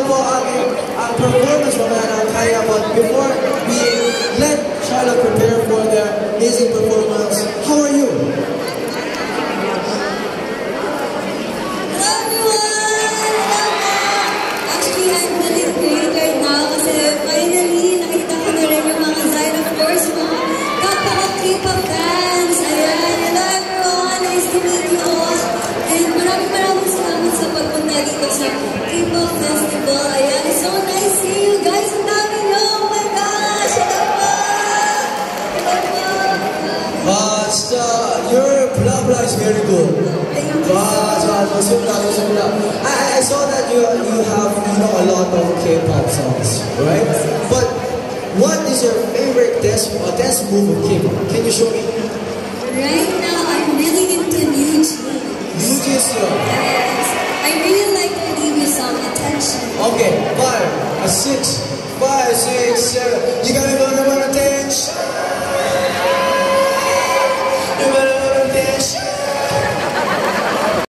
po ang performance mamaya ng Kaya. But before we let Charlotte prepare for their amazing performance, how are you? Dito sa K-pop Festival. Ayan, it's so nice seeing you guys. Ang dami nyo. Oh my gosh! Your blah blah is very good. I saw that you have a lot of K-pop songs, right? But what is your favorite dance move of K-pop? Can you show me? Right now, I'm really into New Jeans. New Jeans. Yes. I really like to give you some attention. Okay, 5, 6,